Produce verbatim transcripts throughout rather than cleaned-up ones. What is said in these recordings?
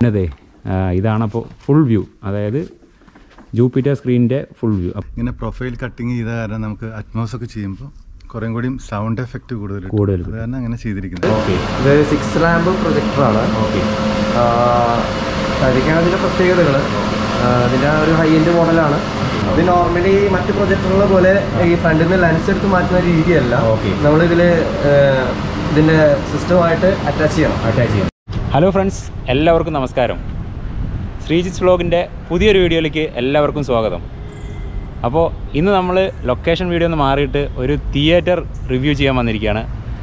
അതെ, ഇതാണപ്പോൾ full view, അതായത് ജൂപ്പിറ്റർ സ്ക്രീനിൻ്റെ ഫുൾ വ്യൂ. ഇങ്ങനെ പ്രൊഫൈൽ കട്ടിങ് ചെയ്ത കാരണം നമുക്ക് അറ്റ്മോസ് ഒക്കെ ചെയ്യുമ്പോൾ കുറേ കൂടി സൗണ്ട് എഫക്റ്റ് കൂടുതൽ കൂടുതൽ കാരണം അങ്ങനെ ചെയ്തിരിക്കുന്നത്. ഓക്കെ, ഇത് സിക്സ് ലാമ്പ് പ്രൊജക്ടറാണ്. ഓക്കെ, കഴിക്കാൻ അതിൻ്റെ പ്രത്യേകതകൾ, ഇതിൻ്റെ ഒരു ഹൈ എൻഡ് മോഡലാണ്. ഇത് നോർമലി മറ്റ് പ്രൊജക്ടറുകളെ പോലെ ഈ ഫ്രണ്ടിൽ നിന്ന് ലെൻസ് എടുത്ത് മാറ്റുന്ന രീതിയല്ല. ഓക്കെ, നമ്മളിതിൽ ഇതിൻ്റെ സിസ്റ്റമായിട്ട് അറ്റാച്ച് ചെയ്യണം അറ്റാച്ച് ചെയ്യണം ഹലോ ഫ്രണ്ട്സ്, എല്ലാവർക്കും നമസ്കാരം. ശ്രീജിത്ത് വ്ലോഗിൻ്റെ പുതിയൊരു വീഡിയോയിലേക്ക് എല്ലാവർക്കും സ്വാഗതം. അപ്പോൾ ഇന്ന് നമ്മൾ ലൊക്കേഷൻ വീഡിയോ ഒന്ന് മാറിയിട്ട് ഒരു തിയേറ്റർ റിവ്യൂ ചെയ്യാൻ വന്നിരിക്കുകയാണ്.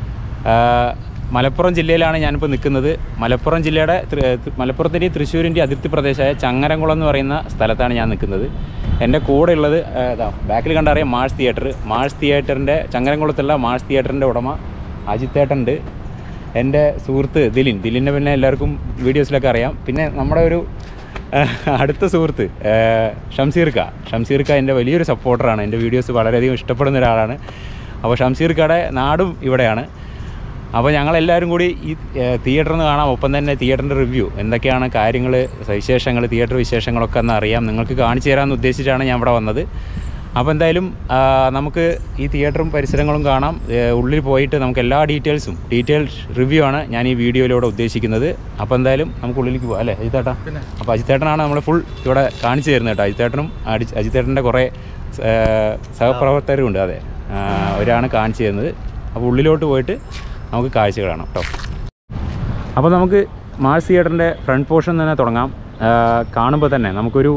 മലപ്പുറം ജില്ലയിലാണ് ഞാനിപ്പോൾ നിൽക്കുന്നത്. മലപ്പുറം ജില്ലയുടെ മലപ്പുറത്തിൻ്റെയും തൃശ്ശൂരിൻ്റെയും അതിർത്തി പ്രദേശമായ ചങ്ങരംകുളം എന്ന് പറയുന്ന സ്ഥലത്താണ് ഞാൻ നിൽക്കുന്നത്. എൻ്റെ കൂടെ ഉള്ളത് ബാക്കിൽ കണ്ടറിയാം മാർസ് തിയേറ്റർ. മാർസ് തിയേറ്ററിൻ്റെ ചങ്ങരംകുളത്തുള്ള മാർസ് തിയേറ്ററിൻ്റെ ഉടമ അജിത്തേട്ടനുണ്ട്. എൻ്റെ സുഹൃത്ത് ദിലിൻ. ദിലിനെ പിന്നെ എല്ലാവർക്കും വീഡിയോസിലൊക്കെ അറിയാം. പിന്നെ നമ്മുടെ ഒരു അടുത്ത സുഹൃത്ത് ഷംസീർക്ക. ഷംസീർക്ക എൻ്റെ വലിയൊരു സപ്പോർട്ടറാണ്. എൻ്റെ വീഡിയോസ് വളരെയധികം ഇഷ്ടപ്പെടുന്ന ഒരാളാണ്. അപ്പോൾ ഷംസീർക്കയുടെ നാടും ഇവിടെയാണ്. അപ്പോൾ ഞങ്ങളെല്ലാവരും കൂടി ഈ തിയേറ്ററിൽ നിന്ന് കാണാം. ഒപ്പം തന്നെ തിയേറ്ററിൻ്റെ റിവ്യൂ, എന്തൊക്കെയാണ് കാര്യങ്ങൾ, വിശേഷങ്ങൾ, തിയേറ്റർ വിശേഷങ്ങളൊക്കെ ഒന്ന് അറിയാം, നിങ്ങൾക്ക് കാണിച്ചു തരാമെന്ന് ഉദ്ദേശിച്ചിട്ടാണ് ഞാൻ ഇവിടെ വന്നത്. അപ്പോൾ എന്തായാലും നമുക്ക് ഈ തിയേറ്ററും പരിസരങ്ങളും കാണാം. ഉള്ളിൽ പോയിട്ട് നമുക്ക് എല്ലാ ഡീറ്റെയിൽസും ഡീറ്റെയിൽഡ് റിവ്യൂ ആണ് ഞാൻ ഈ വീഡിയോയിലൂടെ ഉദ്ദേശിക്കുന്നത്. അപ്പോൾ എന്തായാലും നമുക്ക് ഉള്ളിലേക്ക് പോകാം അല്ലേ അജിത്തേട്ടാ? അപ്പോൾ അജിത്തേട്ടനാണ് നമ്മൾ ഫുൾ ഇവിടെ കാണിച്ചു തരുന്നത് കേട്ടോ. അജിത്തേട്ടനും അജിത്തേട്ടൻ്റെ കുറേ സഹപ്രവർത്തകരുമുണ്ട്. അതെ, അവരാണ് കാണിച്ചു തരുന്നത്. അപ്പോൾ ഉള്ളിലോട്ട് പോയിട്ട് നമുക്ക് കാഴ്ചകൾ കാണാം കേട്ടോ. അപ്പോൾ നമുക്ക് മാർസ് തിയേറ്ററിൻ്റെ ഫ്രണ്ട് പോർഷൻ തന്നെ തുടങ്ങാം. കാണുമ്പോൾ തന്നെ നമുക്കൊരു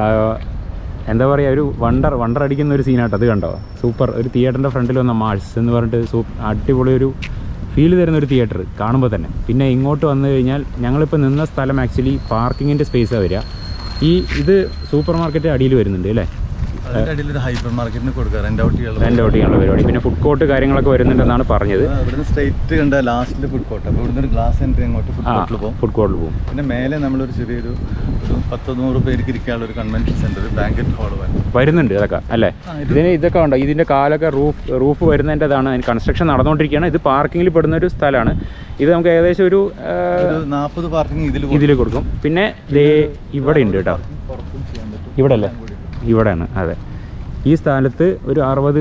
എന്താ പറയുക, ഒരു വണ്ടർ വണ്ടർ അടിക്കുന്ന ഒരു സീനാട്ടോ. അത് കണ്ടോ, സൂപ്പർ. ഒരു തിയേറ്ററിൻ്റെ ഫ്രണ്ടിൽ വന്ന മാർസ് എന്ന് പറഞ്ഞിട്ട് സൂ അടിപൊളി ഒരു ഫീൽ തരുന്ന ഒരു തിയേറ്റർ കാണുമ്പോൾ തന്നെ. പിന്നെ ഇങ്ങോട്ട് വന്നു കഴിഞ്ഞാൽ ഞങ്ങളിപ്പോൾ നിന്ന സ്ഥലം ആക്ച്വലി പാർക്കിങ്ങിൻ്റെ സ്പേസാണ് വരിക. ഈ ഇത് സൂപ്പർ മാർക്കറ്റ് അടിയിൽ വരുന്നുണ്ട് അല്ലേ? ഹൈപ്പർ മാർക്കറ്റിന് കൊടുക്കുക, റെന്റ് ഔട്ട് റെന്റ് ഔട്ട് ചെയ്യാനുള്ള പരിപാടി. പിന്നെ ഫുഡ് കോർട്ട് കാര്യങ്ങളൊക്കെ വരുന്നുണ്ടെന്നാണ് പറഞ്ഞത്. ഇവിടുന്ന് സ്ട്രൈറ്റ് കണ്ട ലാസ്റ്റിൽ ഫുഡ് കോർട്ട്. അപ്പോൾ ഇവിടുന്ന് ഒരു ഗ്ലാസ് എൻട്രി അങ്ങോട്ട് ഫുഡ് കോർട്ടിൽ പോകും. ഫുഡ് കോർട്ടിൽ പോകും. പിന്നെ മേലെ നമ്മളൊരു ചെറിയൊരു ഒരു പത്ത് നൂറ് പേർക്ക് ഇരിക്കാനുള്ള ഒരു കൺവെൻഷൻ സെന്റർ, ബാങ്കറ്റ് ഹാൾ വരുന്നുണ്ട്. അതൊക്കെ അല്ലേ? ഇതിന് ഇതൊക്കെ ഉണ്ടോ? ഇതിൻ്റെ കാലൊക്കെ റൂഫ് റൂഫ് വരുന്നതിൻ്റെതാണ്. അതിന് കൺസ്ട്രക്ഷൻ നടന്നുകൊണ്ടിരിക്കുകയാണ്. ഇത് പാർക്കിങ്ങിൽ പെടുന്ന ഒരു സ്ഥലമാണ്. ഇത് നമുക്ക് ഏകദേശം ഒരു നാൽപ്പത് പാർക്കിംഗ് ഇതിൽ ഇതിൽ കൊടുക്കും. പിന്നെ ഇവിടെ ഉണ്ട് കേട്ടോ, ഇവിടെ അല്ലേ? ഇവിടെയാണ്. അതെ, ഈ സ്ഥലത്ത് ഒരു അറുപത്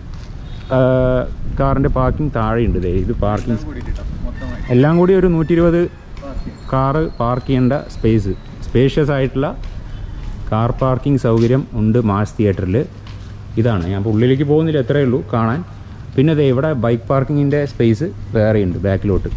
കാറിൻ്റെ പാർക്കിംഗ് താഴെയുണ്ട്. ഇത് പാർക്കിംഗ് എല്ലാം കൂടി ഒരു നൂറ്റി ഇരുപത് കാറ് പാർക്ക് ചെയ്യേണ്ട സ്പേസ്, സ്പേഷ്യസ് ആയിട്ടുള്ള കാർ പാർക്കിംഗ് സൗകര്യം ഉണ്ട് മാർസ് തിയേറ്ററിൽ. ഇതാണ്, ഞാൻ ഉള്ളിലേക്ക് പോകുന്നില്ല, എത്രയേ ഉള്ളൂ കാണാൻ. പിന്നെ അതെ, ഇവിടെ ബൈക്ക് പാർക്കിങ്ങിൻ്റെ സ്പേസ് വേറെയുണ്ട് ബാക്കിലോട്ട്.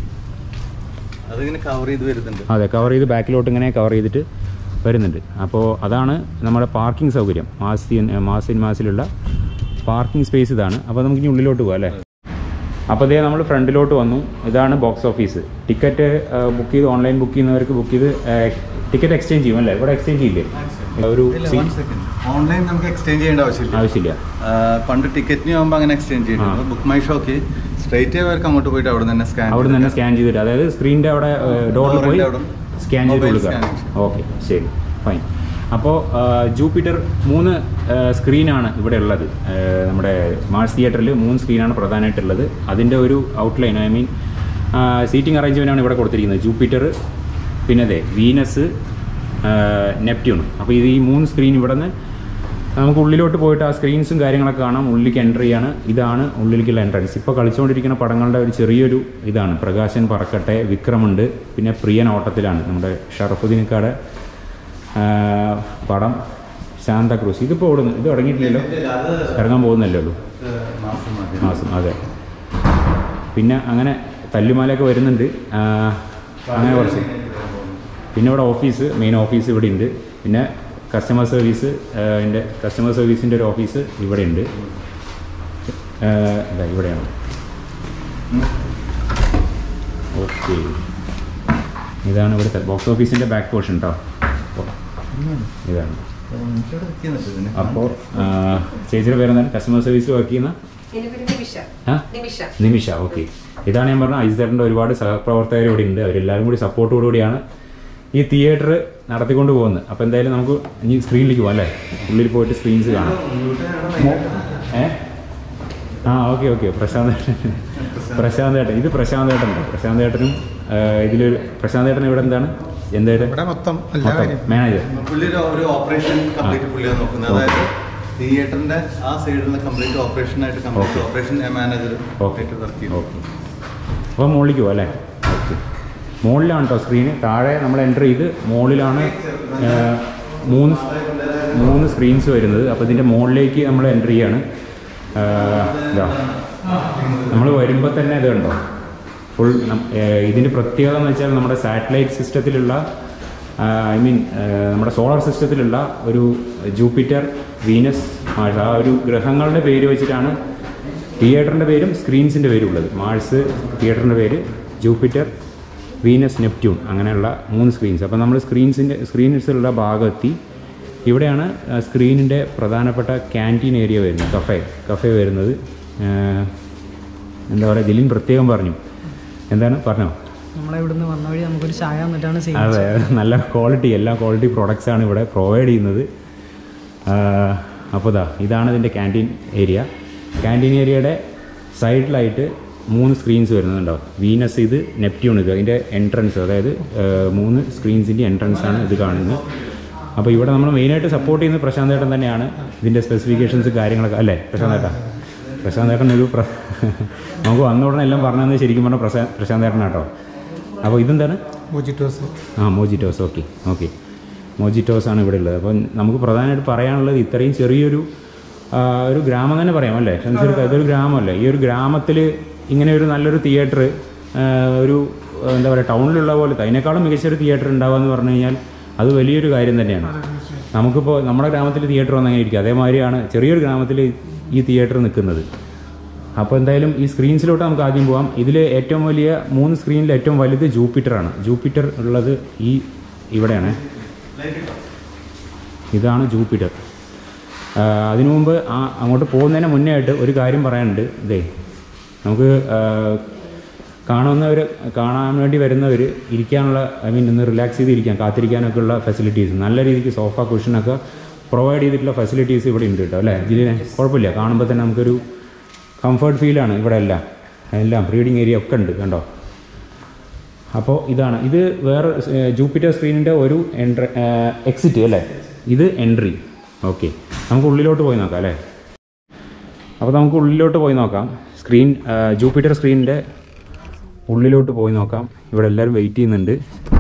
അതെ, കവർ ചെയ്ത് ബാക്കിലോട്ട് ഇങ്ങനെ കവർ ചെയ്തിട്ട് വരുന്നുണ്ട്. അപ്പോൾ അതാണ് നമ്മുടെ പാർക്കിംഗ് സൗകര്യം. മാസ് മാസ് സിനിമാസിലുള്ള പാർക്കിംഗ് സ്പേസ് ഇതാണ്. അപ്പോൾ നമുക്ക് ഇനി ഉള്ളിലോട്ട് പോകാം അല്ലേ? അപ്പോൾ അതേ നമ്മൾ ഫ്രണ്ടിലോട്ട് വന്നു. ഇതാണ് ബോക്സ് ഓഫീസ്. ടിക്കറ്റ് ബുക്ക് ചെയ്ത് ഓൺലൈൻ ബുക്ക് ചെയ്യുന്നവർക്ക് ബുക്ക് ചെയ്ത് ടിക്കറ്റ് എക്സ്ചേഞ്ച് ചെയ്യും അല്ലേ? ഇവിടെ എക്സ്ചേഞ്ച് ചെയ്യില്ലേ? ഒരു ഓൺലൈൻ നമുക്ക് എക്സ്ചേഞ്ച് ചെയ്യേണ്ട ആവശ്യമില്ല ആവശ്യമില്ല പണ്ട് ടിക്കറ്റിന് ആകുമ്പോൾ അങ്ങനെ എക്സ്ചേഞ്ച് ചെയ്യും. ബുക്ക് മൈ ഷോക്ക് സ്ട്രൈറ്റ് അവർക്ക് അങ്ങോട്ട് പോയിട്ട് അവിടെ തന്നെ സ്കാൻ അവിടെ തന്നെ സ്കാൻ ചെയ്തിട്ട്, അതായത് സ്ക്രീനിൻ്റെ അവിടെ ഡോറിൽ പോയി സ്കാൻ ചെയ്ത് കൊടുക്കുക. ഓക്കെ, ശരി, ഫൈൻ. അപ്പോൾ ജൂപ്പിറ്റർ മൂന്ന് സ്ക്രീനാണ് ഇവിടെ ഉള്ളത്. നമ്മുടെ മാർസ് തിയേറ്ററിൽ മൂന്ന് സ്ക്രീനാണ് പ്രധാനമായിട്ടുള്ളത്. അതിൻ്റെ ഒരു ഔട്ട്ലൈൻ, ഐ മീൻ സീറ്റിംഗ് അറേഞ്ച്മെൻറ്റാണ് ഇവിടെ കൊടുത്തിരിക്കുന്നത്. ജൂപ്പിറ്റർ, പിന്നെ അതെ വീനസ്, നെപ്റ്റ്യൂൺ. അപ്പോൾ ഇത് ഈ മൂന്ന് സ്ക്രീൻ ഇവിടെ നിന്ന് നമുക്ക് ഉള്ളിലോട്ട് പോയിട്ട് ആ സ്ക്രീൻസും കാര്യങ്ങളൊക്കെ കാണാം. ഉള്ളിലേക്ക് എൻ്റർ ചെയ്യാണ്. ഇതാണ് ഉള്ളിലേക്കുള്ള എൻട്രൻസ്. ഇപ്പോൾ കളിച്ചുകൊണ്ടിരിക്കുന്ന പടങ്ങളുടെ ഒരു ചെറിയൊരു ഇതാണ്. പ്രകാശൻ പറക്കട്ടെ, വിക്രമുണ്ട്, പിന്നെ പ്രിയൻ ഓട്ടത്തിലാണ് നമ്മുടെ ഷറഫുദ്ദീനക്കാട് പടം, ശാന്തക്രൂസ്. ഇതിപ്പോൾ ഓടുന്നു, ഇത് തുടങ്ങിയിട്ടില്ലല്ലോ, ഇറങ്ങാൻ പോകുന്നല്ലേ ഉള്ളൂ മാസം. അതെ, പിന്നെ അങ്ങനെ തല്ലുമാലയൊക്കെ വരുന്നുണ്ട്, അങ്ങനെ കുറച്ച്. പിന്നെ ഇവിടെ ഓഫീസ്, മെയിൻ ഓഫീസ് ഇവിടെ ഉണ്ട്. പിന്നെ കസ്റ്റമർ സർവീസ്, എൻ്റെ കസ്റ്റമർ സർവീസിൻ്റെ ഒരു ഓഫീസ് ഇവിടെ ഉണ്ട്. ഇതാ ഇവിടെയാണ്. ഓക്കെ, ഇതാണ് ഇവിടുത്തെ ബോക്സ് ഓഫീസിൻ്റെ ബാക്ക് പോർഷൻ കേട്ടോ. ഇതാണ്. അപ്പോൾ ചേച്ചിയുടെ പേരെന്താണ്? കസ്റ്റമർ സർവീസിൽ വർക്ക് ചെയ്യുന്ന നിമിഷ. ഓക്കെ, ഇതാണ് ഞാൻ പറഞ്ഞ അജിത്തേട്ടൻ്റെ ഒരുപാട് സഹപ്രവർത്തകർ ഇവിടെ ഉണ്ട്. അവരെല്ലാവരും കൂടി സപ്പോർട്ടോടുകൂടിയാണ് ഈ തിയേറ്റർ നടത്തിക്കൊണ്ട് പോകുന്നത്. അപ്പോൾ എന്തായാലും നമുക്ക് ഇനി സ്ക്രീനിലേക്ക് പോകാം അല്ലേ? ഉള്ളിൽ പോയിട്ട് സ്ക്രീൻസ് കാണാം. ഏ ആ ഓക്കെ ഓക്കെ പ്രശാന്ത് പ്രശാന്ത് ഏട്ടൻ ഇത് പ്രശാന്ത് ഏട്ടനുണ്ടോ? പ്രശാന്ത് ഏട്ടനും ഇതിലൊരു പ്രശാന്ത് ഏട്ടൻ ഇവിടെ എന്താണ് എന്തായാലും ഇവിടെ മൊത്തം എല്ലാ കാര്യം മാനേജർ പുള്ളി ഒരു ഓപ്പറേഷൻ കംപ്ലീറ്റ് പുള്ളിയാണ് നോക്കുന്നത്. അതായത് തിയേറ്ററിന്റെ ആ സൈഡിലുള്ള കംപ്ലീറ്റ് ഓപ്പറേഷൻ ആയിട്ട് കംപ്ലീറ്റ് ഓപ്പറേഷൻ മാനേജർ ആയിട്ട് വർക്ക് ചെയ്യും. ഓക്കെ, അപ്പോൾ മുകളിലേക്ക് പോകാം അല്ലേ? ഓക്കെ, മുകളിലാണ് കേട്ടോ സ്ക്രീന്. താഴെ നമ്മൾ എൻ്റർ ചെയ്ത് മുകളിലാണ് മൂന്ന് മൂന്ന് സ്ക്രീൻസ് വരുന്നത്. അപ്പോൾ ഇതിൻ്റെ മുകളിലേക്ക് നമ്മൾ എൻ്റർ ചെയ്യാണ്. ഇതാ നമ്മൾ വരുമ്പോൾ തന്നെ ഇത് കണ്ടോ ഫുൾ. ഇതിൻ്റെ പ്രത്യേകത എന്ന് വെച്ചാൽ നമ്മുടെ സാറ്റലൈറ്റ് സിസ്റ്റത്തിലുള്ള ഐ മീൻ നമ്മുടെ സോളാർ സിസ്റ്റത്തിലുള്ള ഒരു ജൂപ്പിറ്റർ, വീനസ്, മാഴ്സ്, ആ ഒരു ഗ്രഹങ്ങളുടെ പേര് വെച്ചിട്ടാണ് തിയേറ്ററിൻ്റെ പേരും സ്ക്രീൻസിൻ്റെ പേരും ഉള്ളത്. മാഴ്സ് തിയേറ്ററിൻ്റെ പേര്, ജൂപ്പിറ്റർ, വീനസ്, നെപ്റ്റ്യൂൺ, അങ്ങനെയുള്ള മൂന്ന് സ്ക്രീൻസ്. അപ്പോൾ നമ്മൾ സ്ക്രീൻസിൻ്റെ സ്ക്രീൻസുള്ള ഭാഗമെത്തി. ഇവിടെയാണ് സ്ക്രീനിൻ്റെ പ്രധാനപ്പെട്ട ക്യാൻറ്റീൻ ഏരിയ വരുന്നത്, കഫേ കഫേ വരുന്നത്. എന്താ പറയുക, ദിലിൻ പ്രത്യേകം പറഞ്ഞു. എന്താണ് പറഞ്ഞോ? നമ്മളിവിടുന്ന് വന്ന വഴി നമുക്കൊരു ചായ വന്നിട്ടാണ്. അതെ, നല്ല ക്വാളിറ്റി, എല്ലാ ക്വാളിറ്റി പ്രൊഡക്ട്സാണ് ഇവിടെ പ്രൊവൈഡ് ചെയ്യുന്നത്. അപ്പോൾ ഇതാ ഇതാണ് ഇതിൻ്റെ ക്യാൻറ്റീൻ ഏരിയ. ക്യാൻറ്റീൻ ഏരിയയുടെ സൈഡിലായിട്ട് മൂന്ന് സ്ക്രീൻസ് വരുന്നുണ്ടോ. വീനസ് ഇത്, നെപ്റ്റ്യൂൺ ഇത്. അതിൻ്റെ എൻട്രൻസ്, അതായത് മൂന്ന് സ്ക്രീൻസിൻ്റെ എൻട്രൻസാണ് ഇത് കാണുന്നത്. അപ്പോൾ ഇവിടെ നമ്മൾ മെയിനായിട്ട് സപ്പോർട്ട് ചെയ്യുന്നത് പ്രശാന്ത് ഏട്ടൻ തന്നെയാണ്. ഇതിൻ്റെ സ്പെസിഫിക്കേഷൻസ് കാര്യങ്ങളൊക്കെ അല്ലേ പ്രശാന്ത് ഏട്ടാ? പ്രശാന്ത് ഏട്ടൻ ഒരു പ്ര നമുക്ക് വന്ന ഉടനെ എല്ലാം പറഞ്ഞതെന്ന് ശരിക്കും പറഞ്ഞാൽ പ്രശാ പ്രശാന്ത് ഏട്ടൻ കേട്ടോ. അപ്പോൾ ഇതെന്താണ്? മോജിറ്റോസ്. ആ, മോജിറ്റോസ്. ഓക്കെ ഓക്കെ മോജിറ്റോസ് ആണ് ഇവിടെ ഉള്ളത്. അപ്പം നമുക്ക് പ്രധാനമായിട്ട് പറയാനുള്ളത് ഇത്രയും ചെറിയൊരു ഒരു ഗ്രാമം തന്നെ പറയാം അല്ലേ ഷംസീർ? ഇതൊരു ഗ്രാമമല്ലേ? ഈ ഒരു ഗ്രാമത്തിൽ ഇങ്ങനെ ഒരു നല്ലൊരു തിയേറ്റർ, ഒരു എന്താ പറയുക ടൗണിലുള്ള പോലത്തെ അതിനേക്കാളും മികച്ചൊരു തിയേറ്റർ ഉണ്ടാവുക എന്ന് പറഞ്ഞു കഴിഞ്ഞാൽ അത് വലിയൊരു കാര്യം തന്നെയാണ്. നമുക്കിപ്പോൾ നമ്മുടെ ഗ്രാമത്തിൽ തിയേറ്റർ വന്ന് അങ്ങനെ ഇരിക്കും, അതേമാതിരിയാണ് ചെറിയൊരു ഗ്രാമത്തിൽ ഈ തിയേറ്റർ നിൽക്കുന്നത്. അപ്പോൾ എന്തായാലും ഈ സ്ക്രീൻസിലോട്ട് നമുക്ക് ആദ്യം പോകാം. ഇതിൽ ഏറ്റവും വലിയ മൂന്ന് സ്ക്രീനിൽ ഏറ്റവും വലുത് ജൂപ്പിറ്ററാണ്. ജൂപ്പിറ്റർ ഉള്ളത് ഈ ഇവിടെയാണ്. ഇതാണ് ജൂപ്പിറ്റർ. അതിനു മുമ്പ് ആ അങ്ങോട്ട് പോകുന്നതിന് മുന്നേ ആയിട്ട് ഒരു കാര്യം പറയാനുണ്ട്. ഇതേ നമുക്ക് കാണുന്നവർ കാണാൻ വേണ്ടി വരുന്നവർ ഇരിക്കാനുള്ള, ഐ മീൻ ഒന്ന് റിലാക്സ് ചെയ്തിരിക്കാൻ, കാത്തിരിക്കാനൊക്കെ ഉള്ള ഫെസിലിറ്റീസ്, നല്ല രീതിക്ക് സോഫ കുഷനൊക്കെ പ്രൊവൈഡ് ചെയ്തിട്ടുള്ള ഫെസിലിറ്റീസ് ഇവിടെ ഉണ്ട് കേട്ടോ അല്ലേ? ഇതിനെ കുഴപ്പമില്ല, കാണുമ്പോൾ തന്നെ നമുക്കൊരു കംഫർട്ട് ഫീലാണ് ഇവിടെ എല്ലാം. എല്ലാം റീഡിങ് ഏരിയ ഒക്കെ ഉണ്ട് കണ്ടോ. അപ്പോൾ ഇതാണ് ഇത്. വേറെ ജൂപ്പിറ്റർ സ്ക്രീനിൻ്റെ ഒരു എൻട്ര എക്സിറ്റ് അല്ലേ? ഇത് എൻട്രി. ഓക്കെ, നമുക്ക് ഉള്ളിലോട്ട് പോയി നോക്കാം അല്ലേ? അപ്പോൾ നമുക്ക് ഉള്ളിലോട്ട് പോയി നോക്കാം. സ്ക്രീൻ ജൂപ്പിറ്റർ സ്ക്രീനിൻ്റെ ഉള്ളിലോട്ട് പോയി നോക്കാം. ഇവിടെ എല്ലാവരും വെയിറ്റ് ചെയ്യുന്നുണ്ട്.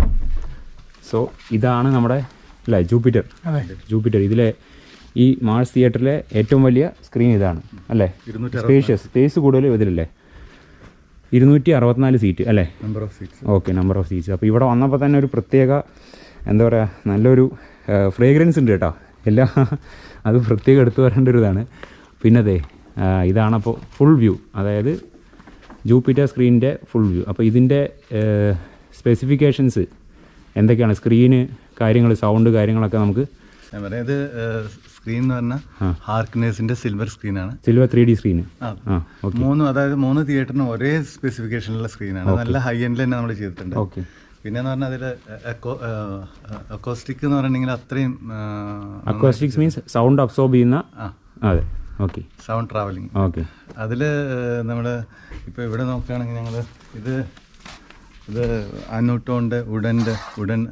സോ ഇതാണ് നമ്മുടെ അല്ലേ ജൂപ്പിറ്റർ. ജൂപ്പിറ്റർ ഇതിലെ ഈ മാർസ് തിയേറ്ററിലെ ഏറ്റവും വലിയ സ്ക്രീൻ ഇതാണ് അല്ലേ? സ്പേഷ്യസ്, സ്പേസ് കൂടുതൽ ഇതിലല്ലേ? ഇരുന്നൂറ്റി അറുപത്തിനാല് സീറ്റ് അല്ലേ? Number of seats. Okay, number of seats. അപ്പോൾ ഇവിടെ വന്നപ്പോൾ തന്നെ ഒരു പ്രത്യേക എന്താ പറയുക നല്ലൊരു ഫ്രേഗ്രൻസ് ഉണ്ട് കേട്ടോ. എല്ലാം അത് പ്രത്യേകം എടുത്തു വരേണ്ട ഒരു ഇതാണ്. പിന്നെ അതെ ഇതാണപ്പോൾ ഫുൾ വ്യൂ, അതായത് ജൂപ്പിറ്റർ സ്ക്രീനിൻ്റെ ഫുൾ വ്യൂ. അപ്പോൾ ഇതിൻ്റെ സ്പെസിഫിക്കേഷൻസ് എന്തൊക്കെയാണ്? സ്ക്രീന് കാര്യങ്ങൾ, സൗണ്ട് കാര്യങ്ങളൊക്കെ നമുക്ക് ഞാൻ പറയാം. ഇത് സ്ക്രീൻ എന്ന് പറഞ്ഞാൽ ഹാർക്നേഴ്സിന്റെ സിൽവർ സ്ക്രീനാണ്. Silver three D screen. മൂന്ന് അതായത് മൂന്ന് തിയേറ്ററിന് ഒരേ സ്പെസിഫിക്കേഷനുള്ള സ്ക്രീനാണ്. നല്ല ഹൈ എൻഡിൽ തന്നെ നമ്മൾ ചെയ്തിട്ടുണ്ട്. ഓക്കെ. പിന്നെ എന്ന് പറഞ്ഞാൽ അതിൽ അക്കോസ്റ്റിക് എന്ന് പറഞ്ഞിട്ടുണ്ടെങ്കിൽ അത്രയും അക്കോസ്റ്റിക്സ് മീൻസ് സൗണ്ട് അബ്സോർബ് ചെയ്യുന്ന. അതെ, ഓക്കെ. Sound travelling. ഓക്കെ. അതിൽ നമ്മൾ ഇപ്പോൾ ഇവിടെ നോക്കുകയാണെങ്കിൽ ഞങ്ങൾ ഇത് ഇത് അനൂട്ടോൻ്റെ ഉഡൻ്റെ ഉഡൻ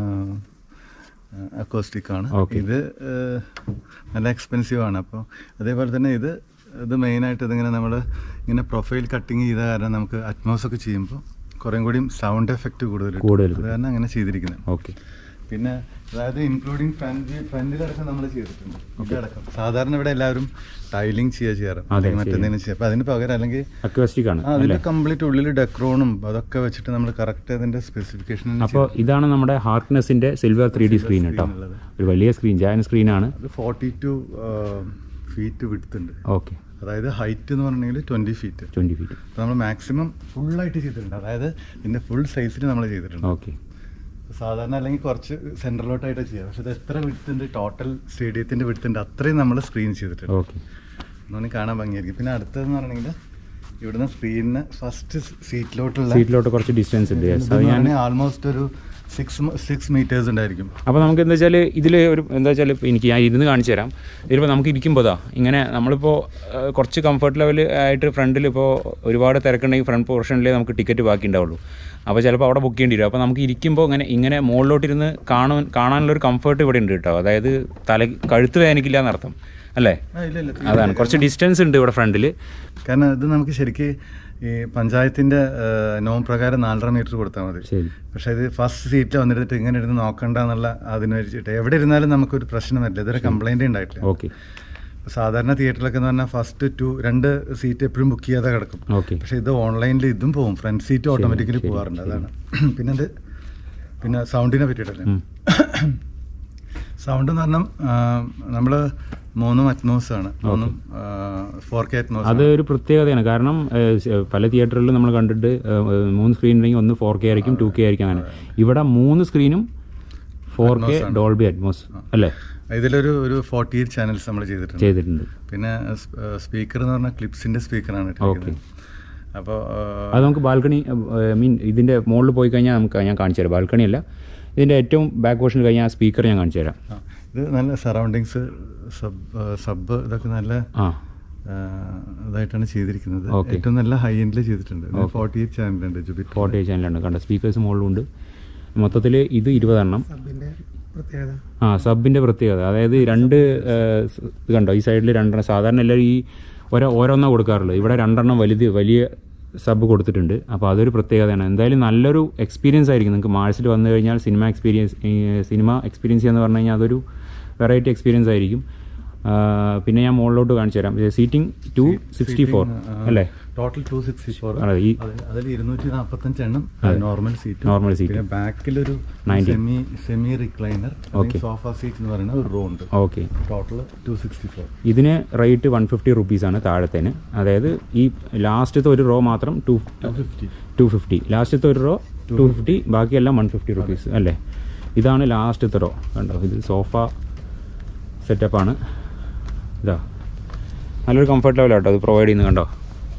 അക്കോസ്റ്റിക് ആണ്. ഇത് നല്ല എക്സ്പെൻസീവ് ആണ്. അപ്പോൾ അതേപോലെ തന്നെ ഇത് ഇത് മെയിനായിട്ട് ഇതിങ്ങനെ നമ്മൾ ഇങ്ങനെ പ്രൊഫൈൽ കട്ടിങ് ചെയ്ത കാരണം നമുക്ക് അറ്റ്മോസൊക്കെ ചെയ്യുമ്പോൾ കുറേ കൂടി സൗണ്ട് എഫക്റ്റ് കൂടുതൽ കൂടുതൽ അത് കാരണം അങ്ങനെ ചെയ്തിരിക്കുന്നത്. ഓക്കെ. പിന്നെ അതായത് ഇൻക്ലൂഡിങ് ഫ്രണ്ട് ഫ്രണ്ടിലടക്കം നമ്മൾ ചെയ്തിട്ടുണ്ട്. ഇതടക്കം സാധാരണ ഇവിടെ എല്ലാവരും ടൈലിംഗ് ചെയ്യുക ചെയ്യാറ്, മറ്റെന്തെങ്കിലും ചെയ്യുക. അപ്പോൾ അതിന് പകരം അല്ലെങ്കിൽ അക്വാസ്റ്റിക് ആണ്. അതിൻ്റെ കംപ്ലീറ്റ് ഉള്ളിൽ ഡെക്രോണും അതൊക്കെ വെച്ചിട്ട് നമ്മൾ കറക്റ്റ് അതിൻ്റെ സ്പെസിഫിക്കേഷൻ. അപ്പോൾ ഇതാണ് നമ്മുടെ ഹാർക്നെസിൻ്റെ സിൽവർ ത്രീ ഡി സ്ക്രീൻ കേട്ടോ. ഒരു വലിയ സ്ക്രീൻ, ജയൻ സ്ക്രീനാണ്. അത് ഫോർട്ടി ടു ഫീറ്റ് വിഡ്ത്ത് ഉണ്ട്. ഓക്കെ. അതായത് ഹൈറ്റ് എന്ന് പറഞ്ഞിട്ടുണ്ടെങ്കിൽ ട്വൻറ്റി ഫീറ്റ് ട്വൻറ്റി ഫീറ്റ് അപ്പോൾ നമ്മൾ മാക്സിമം ഫുള്ളായിട്ട് ചെയ്തിട്ടുണ്ട്. അതായത് ഇതിൻ്റെ ഫുൾ സൈസിൽ നമ്മൾ ചെയ്തിട്ടുണ്ട്. ഓക്കെ. സാധാരണ അല്ലെങ്കിൽ കുറച്ച് സെൻട്രലോട്ടായിട്ടാണ് ചെയ്യുക. പക്ഷേ ഇത് എത്ര വിഡ്ത്തുണ്ട്, ടോട്ടൽ സ്റ്റേഡിയത്തിൻ്റെ വിഡ്ത്തുണ്ട് അത്രയും നമ്മൾ സ്ക്രീൻ ചെയ്തിട്ടുണ്ട്. ഓക്കെ. അതുകൊണ്ട് കാണാൻ ഭംഗിയായിരിക്കും. പിന്നെ അടുത്തതെന്ന് പറഞ്ഞിട്ടുണ്ടെങ്കിൽ ഇവിടുന്ന് സ്ക്രീനിന് ഫസ്റ്റ് സീറ്റിലോട്ടുള്ള സീറ്റിലോട്ട് കുറച്ച് ഡിസ്റ്റൻസ് ഉണ്ട്. അത് ഞാൻ ആൾമോസ്റ്റ് ഒരു സിക്സ് സിക്സ് മീറ്റേഴ്സ് ഉണ്ടായിരിക്കും. അപ്പോൾ നമുക്ക് എന്താ വെച്ചാൽ ഇതിൽ ഒരു എന്താ വെച്ചാൽ ഇപ്പോൾ എനിക്ക് ഞാൻ ഇരുന്ന് കാണിച്ചു തരാം. ഇതിലിപ്പോൾ നമുക്ക് ഇരിക്കുമ്പോൾ ഇതാ ഇങ്ങനെ നമ്മളിപ്പോൾ കുറച്ച് കംഫർട്ട് ലെവൽ ആയിട്ട് ഫ്രണ്ടിൽ ഇപ്പോൾ ഒരുപാട് തിരക്കുണ്ടെങ്കിൽ ഫ്രണ്ട് പോർഷനിലേ നമുക്ക് ടിക്കറ്റ് ബാക്കി ഉണ്ടാവുള്ളൂ. അപ്പോൾ ചിലപ്പോൾ അവിടെ ബുക്ക് ചെയ്യേണ്ടി വരും. അപ്പോൾ നമുക്ക് ഇരിക്കുമ്പോൾ ഇങ്ങനെ ഇങ്ങനെ മുകളിലോട്ടിരുന്ന് കാണാൻ കാണാനുള്ളൊരു കംഫർട്ട് ഇവിടെ ഉണ്ട് കേട്ടോ. അതായത് തല കഴുത്ത് വേദനിക്കില്ല എന്നർത്ഥം അല്ലേ? അതാണ്, കുറച്ച് ഡിസ്റ്റൻസ് ഉണ്ട് ഇവിടെ ഫ്രണ്ടിൽ. കാരണം ഇത് നമുക്ക് ശരിക്കും ഈ പഞ്ചായത്തിൻ്റെ നോം പ്രകാരം നാലര മീറ്റർ കൊടുത്താൽ മതി. പക്ഷേ ഇത് ഫസ്റ്റ് സീറ്റിൽ വന്നിരുന്നിട്ട് ഇങ്ങനെ ഇരുന്ന് നോക്കണ്ട എന്നുള്ള അതിന് വെച്ചിട്ട് എവിടെ ഇരുന്നാലും നമുക്കൊരു പ്രശ്നം വരില്ല. ഇതൊരു കംപ്ലൈൻറ്റ് ഉണ്ടായിട്ടില്ല. ഓക്കെ. സാധാരണ തിയേറ്ററിലൊക്കെ എന്ന് പറഞ്ഞാൽ ഫസ്റ്റ് ടു രണ്ട് സീറ്റ് എപ്പോഴും ബുക്ക് ചെയ്യാതെ കിടക്കും. പക്ഷേ ഇത് ഓൺലൈനിൽ ഇതും പോകും, ഫ്രണ്ട് സീറ്റ് ഓട്ടോമാറ്റിക്കലി പോകാറുണ്ട്. അതാണ്. പിന്നെ ഇത് പിന്നെ സൗണ്ടിനെ പറ്റിയിട്ടല്ലേ, സൗണ്ട് എന്ന് പറഞ്ഞാൽ നമ്മൾ മൂന്നും അറ്റ്മോസാണ്, മൂന്നും ഫോർ കെ അറ്റ്മോസ്. അത് ഒരു പ്രത്യേകതയാണ്. കാരണം പല തിയേറ്ററിലും നമ്മൾ കണ്ടിട്ട് മൂന്ന് സ്ക്രീൻ ഉണ്ടെങ്കിൽ ഒന്ന് ഫോർ കെ ആയിരിക്കും, ടു കെ ആയിരിക്കും. അങ്ങനെ ഇവിടെ മൂന്ന് സ്ക്രീനും ഫോർ കെ ഡോൾബി അറ്റ്മോസ് അല്ലേ? ഇതിലൊരു ഒരു ഫോർട്ടി എയ്റ്റ് ചാനൽസ് നമ്മൾ ചെയ്തിട്ടുണ്ട് ചെയ്തിട്ടുണ്ട് പിന്നെ സ്പീക്കർ എന്ന് പറഞ്ഞാൽ ക്ലിപ്സിന്റെ സ്പീക്കറാണ്. ഓക്കെ. അപ്പോൾ അത് നമുക്ക് ബാൽക്കണി മീൻ ഇതിൻ്റെ മുകളിൽ പോയി കഴിഞ്ഞാൽ നമുക്ക് ഞാൻ കാണിച്ചു തരാം. ബാൽക്കണി അല്ല, ഇതിൻ്റെ ഏറ്റവും ബാക്ക് പോർഷനിൽ കഴിഞ്ഞാൽ ആ സ്പീക്കർ ഞാൻ കാണിച്ചു തരാം. ഇത് നല്ല സറൗണ്ടിങ്സ് സബ് സബ് ഇതൊക്കെ നല്ല ഇതായിട്ടാണ് ചെയ്തിരിക്കുന്നത്. ഏറ്റവും നല്ല ഹൈ എൻഡിൽ ചെയ്തിട്ടുണ്ട്. ഫോർട്ടി എയ്റ്റ് ചാനലുണ്ട്, ജുബിറ്റ് ഫോർട്ടി എയ്റ്റ് ചാനലുണ്ട്. കണ്ട സ്പീക്കേഴ്സ് മുകളിലുണ്ട്. മൊത്തത്തിൽ ഇത് ഇരുപതെണ്ണം. ആ സബിൻ്റെ പ്രത്യേകത അതായത് രണ്ട് ഇത് കണ്ടോ, ഈ സൈഡിൽ രണ്ടെണ്ണം. സാധാരണ എല്ലാവരും ഈ ഓരോ ഓരോന്നാണ് കൊടുക്കാറുള്ളത്. ഇവിടെ രണ്ടെണ്ണം വലുത് വലിയ സബ് കൊടുത്തിട്ടുണ്ട്. അപ്പോൾ അതൊരു പ്രത്യേകതയാണ്. എന്തായാലും നല്ലൊരു എക്സ്പീരിയൻസ് ആയിരിക്കും നിങ്ങൾക്ക് മാർസിൽ വന്നു കഴിഞ്ഞാൽ. സിനിമ എക്സ്പീരിയൻസ് സിനിമ എക്സ്പീരിയൻസ് ചെയ്യാന്ന് പറഞ്ഞു കഴിഞ്ഞാൽ അതൊരു വെറൈറ്റി എക്സ്പീരിയൻസ് ആയിരിക്കും. പിന്നെ ഞാൻ മുകളിലോട്ട് കാണിച്ചു തരാം. സീറ്റിംഗ് ടു സിക്സ്റ്റി ഫോർ അല്ലേ? Total two sixty four. ഈ അതിൽ ഇരുന്നൂറ്റി നാൽപ്പത്തഞ്ച് എണ്ണം നോർമൽ സീറ്റ്. Normal seat. ബാക്കിലൊരു semi semi recliner sofa seat എന്ന് പറയുന്ന ഒരു റോ ഉണ്ട്. Okay. Total two sixty four. ഇതിന് റേറ്റ് വൺ ഫിഫ്റ്റി റുപ്പീസാണ് താഴത്തേന്. അതായത് ഈ ലാസ്റ്റത്തെ ഒരു റോ മാത്രം ടു ഫിഫ്റ്റി ടു ഫിഫ്റ്റി ലാസ്റ്റത്തെ ഒരു റോ ടു ഫിഫ്റ്റി ബാക്കിയെല്ലാം വൺ ഫിഫ്റ്റി റുപ്പീസ് അല്ലേ? ഇതാണ് ലാസ്റ്റത്തെ റോ. കണ്ടോ, ഇത് സോഫ സെറ്റപ്പാണ്. ഇതാ നല്ലൊരു കംഫർട്ട് ലെവലാട്ടോ അത് പ്രൊവൈഡ് ചെയ്യുന്നത്. കണ്ടോ,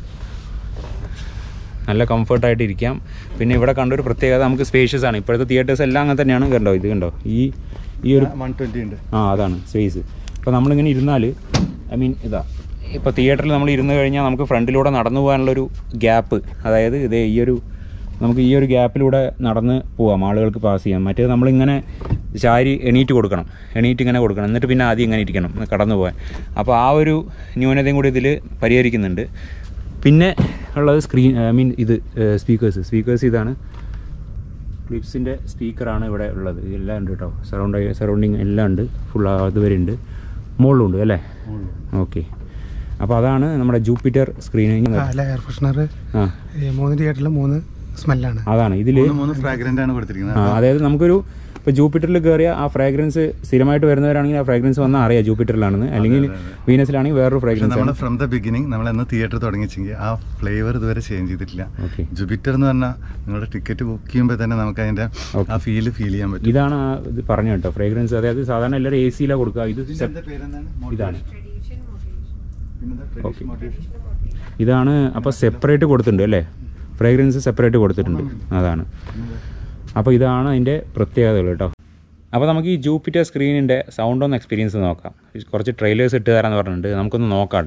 നല്ല കംഫർട്ടായിട്ട് ഇരിക്കാം. പിന്നെ ഇവിടെ കണ്ടൊരു പ്രത്യേകത, നമുക്ക് സ്പേഷ്യസ് ആണ്. ഇപ്പോഴത്തെ തിയേറ്റേഴ്സ് എല്ലാം അങ്ങനെ തന്നെയാണ്. കണ്ടോ, ഇത് കണ്ടോ, ഈ ഈ ഒരു വൺ ട്വൻറ്റി ഉണ്ട്. ആ അതാണ് സ്പേസ്. അപ്പോൾ നമ്മളിങ്ങനെ ഇരുന്നാൽ ഐ മീൻ ഇതാ ഇപ്പോൾ തിയേറ്ററിൽ നമ്മൾ ഇരുന്ന് കഴിഞ്ഞാൽ നമുക്ക് ഫ്രണ്ടിലൂടെ നടന്നു പോകാനുള്ളൊരു ഗ്യാപ്പ്, അതായത് ഇതേ ഈ ഒരു നമുക്ക് ഈ ഒരു ഗ്യാപ്പിലൂടെ നടന്ന് പോവാം, ആളുകൾക്ക് പാസ് ചെയ്യാം. മറ്റേത് നമ്മളിങ്ങനെ ചാരി എണീറ്റ് കൊടുക്കണം, എണീറ്റ് ഇങ്ങനെ കൊടുക്കണം, എന്നിട്ട് പിന്നെ ആദ്യം ഇങ്ങനെ ഇരിക്കണം കടന്നു പോകാൻ. അപ്പോൾ ആ ഒരു ന്യൂനതയും കൂടി ഇതിൽ പരിഹരിക്കുന്നുണ്ട്. പിന്നെ ഉള്ളത് സ്ക്രീൻ ഐ മീൻ ഇത് സ്പീക്കേഴ്സ് സ്പീക്കേഴ്സ് ഇതാണ് ക്ലിപ്സിൻ്റെ സ്പീക്കറാണ് ഇവിടെ ഉള്ളത്. എല്ലാം ഉണ്ട് കേട്ടോ, സറൗണ്ട് സറൗണ്ടിങ് എല്ലാം ഉണ്ട്, ഫുൾ അതുവരെ ഉണ്ട്, മുകളിലുണ്ട് അല്ലേ? ഓക്കെ. അപ്പോൾ അതാണ് നമ്മുടെ ജൂപ്പിറ്റർ സ്ക്രീനിങ്. എയർ ഫ്രഷ്നർ മൂന്ന് തിയേറ്ററിൽ മൂന്ന് സ്മെല്ലാണ്. അതാണ് ഇതിൽ മൂന്ന് ഫ്രാഗ്രൻ്റ് ആണ് കൊടുത്തിരിക്കുന്നത്. അതായത് നമുക്കൊരു ഇപ്പോൾ ജൂപ്പിറ്ററിൽ കയറിയ ആ ഫ്രാഗ്രൻസ് സ്ഥിരമായിട്ട് വരുന്നവരാണെങ്കിൽ ആ ഫ്രാഗ്രൻസ് വന്നാൽ അറിയാം ജൂപ്പിറ്ററിലാണെന്ന്, അല്ലെങ്കിൽ വീനസിലാണെങ്കിൽ വേറൊരു ഫ്രാഗ്രൻസ്. നമ്മൾ ഫ്രം ദ ബിഗിനിങ് നമ്മൾ എന്ന് തിയേറ്റർ തുടങ്ങിച്ചെങ്കിൽ ആ ഫ്ലേവർ ഇതുവരെ ചേഞ്ച് ചെയ്തിട്ടില്ല. ജൂപ്പിറ്റർ എന്ന് പറഞ്ഞാൽ നിങ്ങളുടെ ടിക്കറ്റ് ബുക്ക് ചെയ്യുമ്പോൾ തന്നെ നമുക്ക് അതിൻ്റെ ആ ഫീല് ഫീൽ ചെയ്യാൻ പറ്റും. ഇതാണ് ഇത് പറഞ്ഞു കേട്ടോ ഫ്രാഗ്രൻസ്. അതായത് സാധാരണ എല്ലാവരും എ സിയിലാണ് കൊടുക്കുക. ഇത് ഇതാണ് ഓക്കെ. ഇതാണ് അപ്പോൾ സെപ്പറേറ്റ് കൊടുത്തിട്ടുണ്ട് അല്ലേ? ഫ്രാഗ്രൻസ് സെപ്പറേറ്റ് കൊടുത്തിട്ടുണ്ട്. അതാണ് അപ്പോൾ ഇതാണ് അതിൻ്റെ പ്രത്യേകതകൾ കേട്ടോ. അപ്പോൾ നമുക്ക് ഈ ജൂപ്പിറ്റർ സ്ക്രീനിൻ്റെ സൗണ്ട് ഒന്ന് എക്സ്പീരിയൻസ് നോക്കാം. കുറച്ച് ട്രെയിലേഴ്സ് ഇട്ട് തരാമെന്ന് പറഞ്ഞിട്ടുണ്ട്, നമുക്കൊന്ന് നോക്കാം.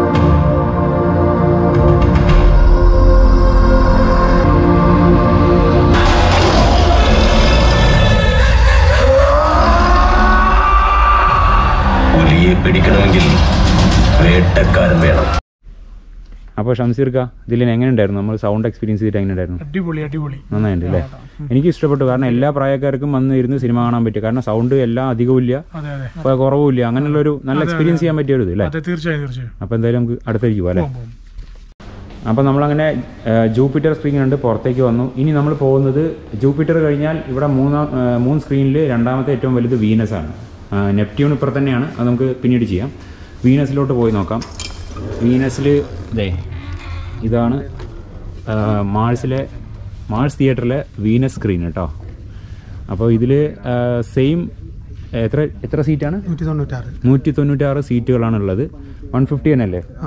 പുലിയെ പിടിക്കണമെങ്കിൽ വേട്ടക്കാരൻ വേണം. അപ്പോൾ ഷംസീർക്ക ഇതിൽ എങ്ങനെ ഉണ്ടായിരുന്നു? നമ്മൾ സൗണ്ട് എക്സ്പീരിയൻസ് ചെയ്തിട്ട് എങ്ങനെ ഉണ്ടായിരുന്നു? അടിപൊളി അടിപൊളി നന്നായിട്ട് അല്ലേ? എനിക്ക് ഇഷ്ടപ്പെട്ടു. കാരണം എല്ലാ പ്രായക്കാർക്കും വന്ന് ഇരുന്ന് സിനിമ കാണാൻ പറ്റും. കാരണം സൗണ്ട് എല്ലാം അധികവും ഇല്ല, കുറവും ഇല്ല, അങ്ങനെയുള്ളൊരു നല്ല എക്സ്പീരിയൻസ് ചെയ്യാൻ പറ്റിയ ഒരു ഇത് അല്ലേ? തീർച്ചയായും തീർച്ചയായും. അപ്പോൾ എന്തായാലും നമുക്ക് അടുത്തേക്ക് പോകാം അല്ലേ? അപ്പോൾ നമ്മളങ്ങനെ ജൂപ്പിറ്റർ സ്ക്രീൻ കണ്ട് പുറത്തേക്ക് വന്നു. ഇനി നമ്മൾ പോകുന്നത് ജൂപ്പിറ്റർ കഴിഞ്ഞാൽ ഇവിടെ മൂന്നാം മൂന്ന് സ്ക്രീനിൽ രണ്ടാമത്തെ ഏറ്റവും വലുത് വീനസ് ആണ്. നെപ്റ്റ്യൂൺ ഇപ്പുറത്ത് തന്നെയാണ്, അത് നമുക്ക് പിന്നീട് ചെയ്യാം. വീനസിലോട്ട് പോയി നോക്കാം. വീനസിൽ ഇതേ ഇതാണ് മാൾസിലെ മാൾസ് തിയേറ്ററിലെ വീനസ് സ്ക്രീൻ കേട്ടോ. അപ്പോൾ ഇതിൽ സെയിം എത്ര എത്ര സീറ്റാണ്? നൂറ്റി തൊണ്ണൂറ്റാറ് നൂറ്റി തൊണ്ണൂറ്റാറ് സീറ്റുകളാണ് ഉള്ളത്. വൺ ഫിഫ്റ്റി തന്നെ അല്ലേ?